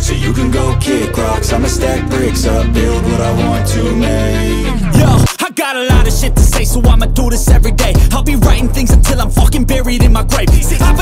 So you can go kick rocks, I'ma stack bricks up, build what I want to make. Yo, I got a lot of shit to say, so I'ma do this every day. I'll be writing things until I'm fucking buried in my grave. See,